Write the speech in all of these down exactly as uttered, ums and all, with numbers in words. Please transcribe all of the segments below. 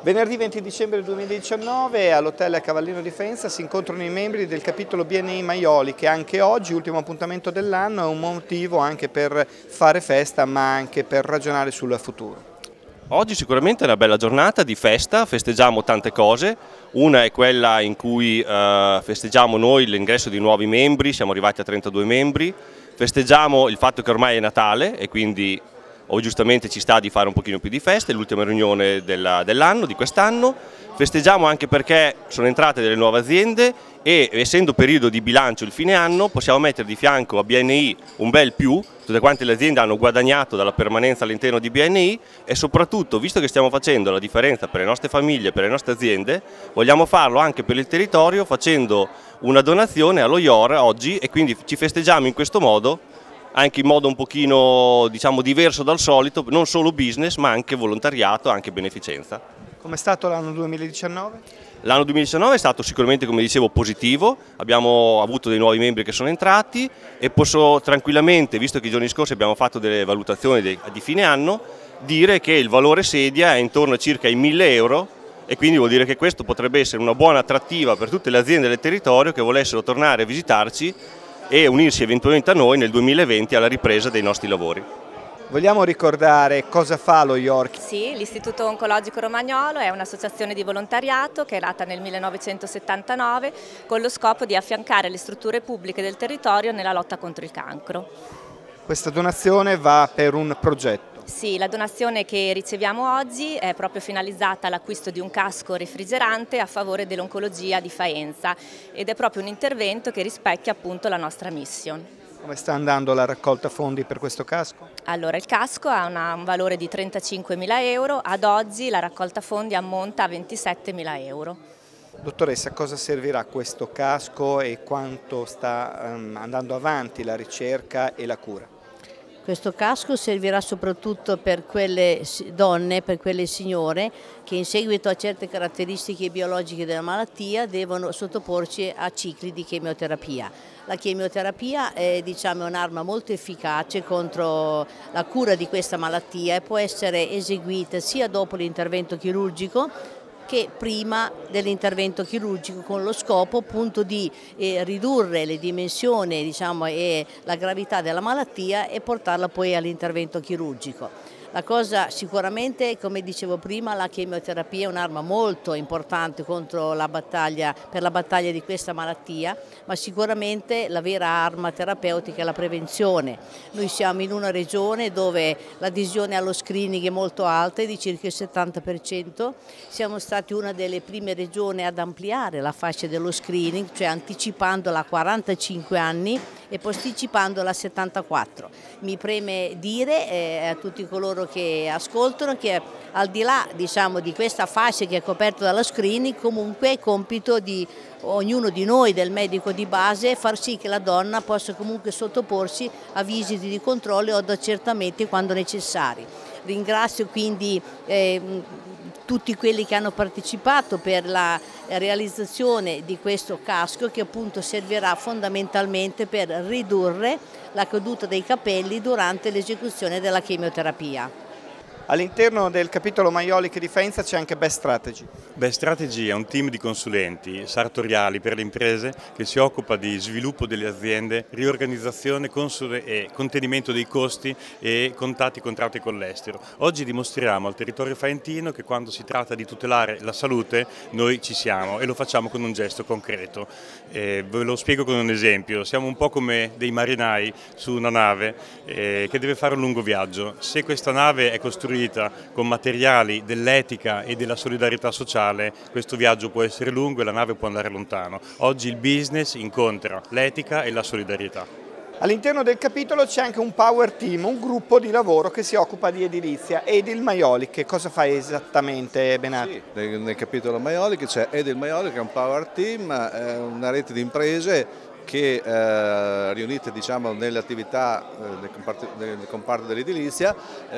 Venerdì venti dicembre duemiladiciannove all'Hotel Cavallino di Faenza si incontrano i membri del capitolo B N I Maioli, che anche oggi, ultimo appuntamento dell'anno, è un motivo anche per fare festa ma anche per ragionare sul futuro. Oggi sicuramente è una bella giornata di festa, festeggiamo tante cose. Una è quella in cui eh, festeggiamo noi l'ingresso di nuovi membri, siamo arrivati a trentadue membri, festeggiamo il fatto che ormai è Natale e quindi o giustamente ci sta di fare un pochino più di festa, è l'ultima riunione dell'anno, di quest'anno. Festeggiamo anche perché sono entrate delle nuove aziende e, essendo periodo di bilancio il fine anno, possiamo mettere di fianco a B N I un bel più. Tutte quante le aziende hanno guadagnato dalla permanenza all'interno di B N I e soprattutto, visto che stiamo facendo la differenza per le nostre famiglie e per le nostre aziende, vogliamo farlo anche per il territorio facendo una donazione allo I O R oggi, e quindi ci festeggiamo in questo modo, anche in modo un pochino, diciamo, diverso dal solito, non solo business ma anche volontariato, anche beneficenza. Com'è stato l'anno duemiladiciannove? L'anno duemiladiciannove è stato sicuramente, come dicevo, positivo, abbiamo avuto dei nuovi membri che sono entrati e posso tranquillamente, visto che i giorni scorsi abbiamo fatto delle valutazioni di fine anno, dire che il valore sedia è intorno a circa i mille euro e quindi vuol dire che questo potrebbe essere una buona attrattiva per tutte le aziende del territorio che volessero tornare a visitarci e unirsi eventualmente a noi nel duemilaventi alla ripresa dei nostri lavori. Vogliamo ricordare cosa fa lo I O R? Sì, l'Istituto Oncologico Romagnolo è un'associazione di volontariato che è nata nel millenovecentosettantanove con lo scopo di affiancare le strutture pubbliche del territorio nella lotta contro il cancro. Questa donazione va per un progetto. Sì, la donazione che riceviamo oggi è proprio finalizzata all'acquisto di un casco refrigerante a favore dell'oncologia di Faenza ed è proprio un intervento che rispecchia appunto la nostra mission. Come sta andando la raccolta fondi per questo casco? Allora, il casco ha una, un valore di trentacinquemila euro, ad oggi la raccolta fondi ammonta a ventisettemila euro. Dottoressa, a cosa servirà questo casco e quanto sta um, andando avanti la ricerca e la cura? Questo casco servirà soprattutto per quelle donne, per quelle signore che in seguito a certe caratteristiche biologiche della malattia devono sottoporsi a cicli di chemioterapia. La chemioterapia è, diciamo, un'arma molto efficace contro la cura di questa malattia e può essere eseguita sia dopo l'intervento chirurgico che prima dell'intervento chirurgico, con lo scopo appunto di eh, ridurre le dimensioni, diciamo, e la gravità della malattia e portarla poi all'intervento chirurgico. La cosa sicuramente, come dicevo prima, la chemioterapia è un'arma molto importante contro la battaglia, per la battaglia di questa malattia, ma sicuramente la vera arma terapeutica è la prevenzione. Noi siamo in una regione dove l'adesione allo screening è molto alta, è di circa il settanta per cento. Siamo stati una delle prime regioni ad ampliare la fascia dello screening, cioè anticipandola a quarantacinque anni e posticipandola a settantaquattro. Mi preme dire eh, a tutti coloro che ascoltano che al di là, diciamo, di questa fascia che è coperta dallo screening, comunque è compito di ognuno di noi, del medico di base, far sì che la donna possa comunque sottoporsi a visite di controllo o ad accertamenti quando necessari. Ringrazio quindi eh, tutti quelli che hanno partecipato per la realizzazione di questo casco, che appunto servirà fondamentalmente per ridurre la caduta dei capelli durante l'esecuzione della chemioterapia. All'interno del capitolo Maioli di Faenza c'è anche Best Strategy. Best Strategy è un team di consulenti sartoriali per le imprese che si occupa di sviluppo delle aziende, riorganizzazione e contenimento dei costi e contatti contratti con l'estero. Oggi dimostriamo al territorio faentino che quando si tratta di tutelare la salute noi ci siamo e lo facciamo con un gesto concreto. Eh, ve lo spiego con un esempio: siamo un po' come dei marinai su una nave eh, che deve fare un lungo viaggio. Se questa nave è costruita con materiali dell'etica e della solidarietà sociale, questo viaggio può essere lungo e la nave può andare lontano. Oggi il business incontra l'etica e la solidarietà. All'interno del capitolo c'è anche un power team, un gruppo di lavoro che si occupa di edilizia. Edil Maioli, che cosa fa esattamente, Benato? Sì, nel, nel capitolo Maioli c'è Edil Maioli, che è un power team, è una rete di imprese che eh, riunite, diciamo, nelle attività eh, del, comparto, del comparto dell'edilizia,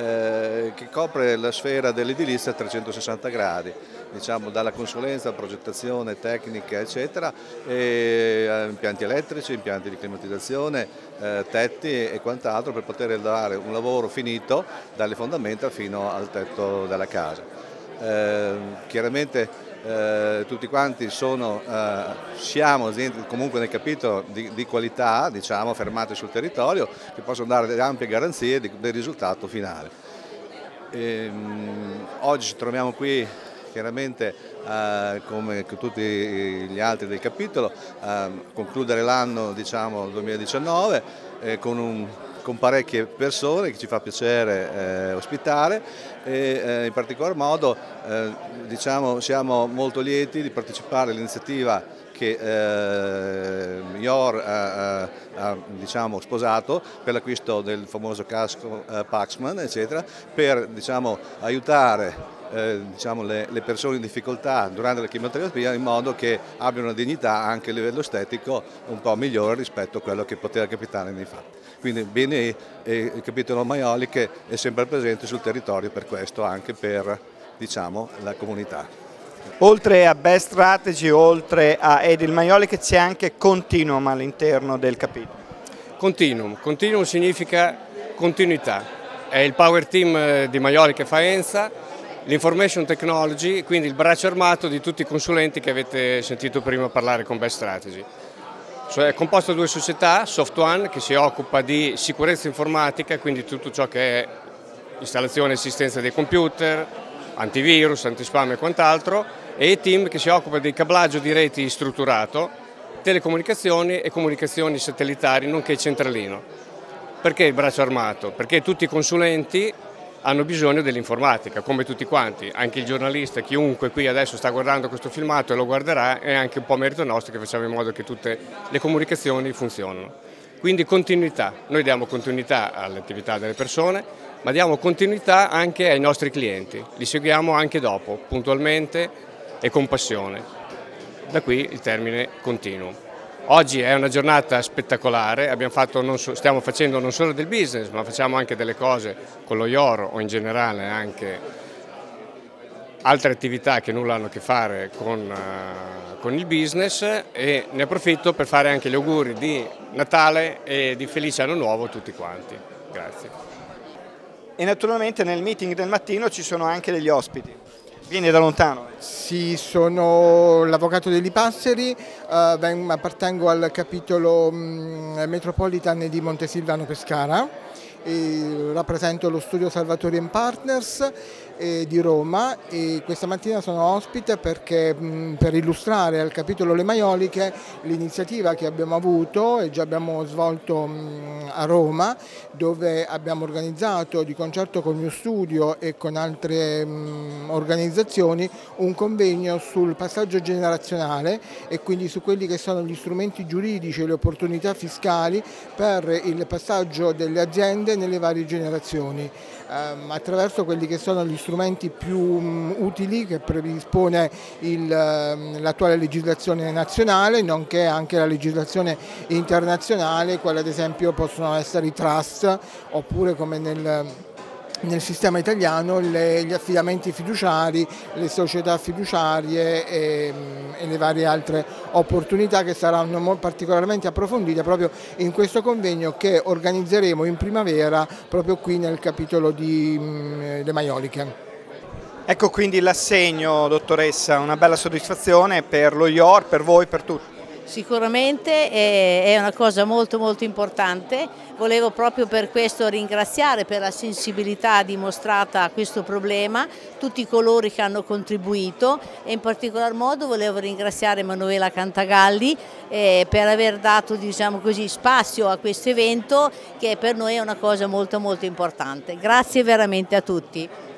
eh, che copre la sfera dell'edilizia a trecentosessanta gradi, diciamo, dalla consulenza, progettazione, tecnica, eccetera, e, eh, impianti elettrici, impianti di climatizzazione, eh, tetti e quant'altro, per poter dare un lavoro finito dalle fondamenta fino al tetto della casa. eh, chiaramente Eh, tutti quanti sono, eh, siamo aziende comunque nel capitolo di, di qualità, diciamo, fermate sul territorio, che possono dare delle ampie garanzie di, del risultato finale. E, mh, oggi ci troviamo qui chiaramente eh, come tutti gli altri del capitolo a concludere l'anno, diciamo, duemiladiciannove eh, con un con parecchie persone che ci fa piacere eh, ospitare e eh, in particolar modo eh, diciamo, siamo molto lieti di partecipare all'iniziativa che eh, Yor ha, ha diciamo, sposato per l'acquisto del famoso casco eh, Paxman, eccetera, per diciamo, aiutare Eh, diciamo, le, le persone in difficoltà durante la chemioterapia in modo che abbiano una dignità anche a livello estetico un po' migliore rispetto a quello che poteva capitare nei fatti. Quindi bene eh, il capitolo Maioliche è sempre presente sul territorio per questo, anche per diciamo, la comunità. Oltre a Best Strategy, oltre a Edil Maioliche, c'è anche Continuum all'interno del capitolo. Continuum. Continuum significa continuità. È il power team di Maioliche Faenza, l'Information Technology, quindi il braccio armato di tutti i consulenti che avete sentito prima parlare con Best Strategy. Cioè, è composto da due società, SoftOne che si occupa di sicurezza informatica, quindi tutto ciò che è installazione e assistenza dei computer, antivirus, antispam e quant'altro, e E-Team che si occupa di cablaggio di reti strutturato, telecomunicazioni e comunicazioni satellitari, nonché centralino. Perché il braccio armato? Perché tutti i consulenti hanno bisogno dell'informatica, come tutti quanti, anche il giornalista, chiunque qui adesso sta guardando questo filmato e lo guarderà, è anche un po' merito nostro che facciamo in modo che tutte le comunicazioni funzionino. Quindi continuità, noi diamo continuità alle attività delle persone, ma diamo continuità anche ai nostri clienti, li seguiamo anche dopo, puntualmente e con passione. Da qui il termine continuum. Oggi è una giornata spettacolare, abbiamo fatto non so, stiamo facendo non solo del business, ma facciamo anche delle cose con lo Yor o in generale anche altre attività che nulla hanno a che fare con, uh, con il business, e ne approfitto per fare anche gli auguri di Natale e di felice anno nuovo a tutti quanti. Grazie. E naturalmente nel meeting del mattino ci sono anche degli ospiti. Vieni da lontano. Sì, sono l'avvocato dei Lipasseri, eh, appartengo al capitolo mh, Metropolitan di Montesilvano Pescara, e rappresento lo studio Salvatori and Partners eh, di Roma, e questa mattina sono ospite perché mh, per illustrare al capitolo Le Maioliche l'iniziativa che abbiamo avuto e già abbiamo svolto mh, a Roma, dove abbiamo organizzato di concerto col mio studio e con altre mh, organizzazioni un convegno sul passaggio generazionale e quindi su quelli che sono gli strumenti giuridici e le opportunità fiscali per il passaggio delle aziende nelle varie generazioni, ehm, attraverso quelli che sono gli strumenti più um, utili che predispone l'attuale legislazione nazionale, nonché anche la legislazione internazionale, quale ad esempio possono essere i trust, oppure come nel nel sistema italiano le, gli affidamenti fiduciari, le società fiduciarie e, e le varie altre opportunità che saranno particolarmente approfondite proprio in questo convegno che organizzeremo in primavera proprio qui nel capitolo di mh, Le Maioliche. Ecco quindi l'assegno, dottoressa, una bella soddisfazione per lo Yor, per voi, per tutti. Sicuramente è una cosa molto molto importante, volevo proprio per questo ringraziare per la sensibilità dimostrata a questo problema tutti coloro che hanno contribuito, e in particolar modo volevo ringraziare Manuela Cantagalli eh, per aver dato, diciamo così, spazio a questo evento che per noi è una cosa molto molto importante. Grazie veramente a tutti.